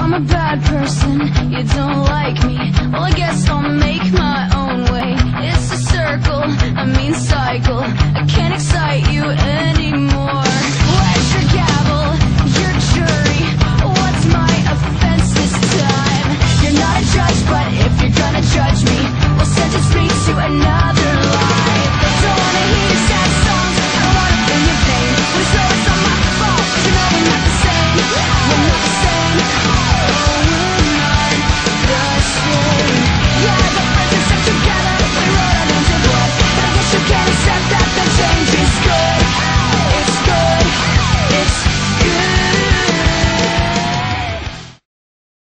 I'm a bad person, you don't like me. Well, I guess I'll make my own way. It's a circle, I mean cycle. I can't excite you anymore.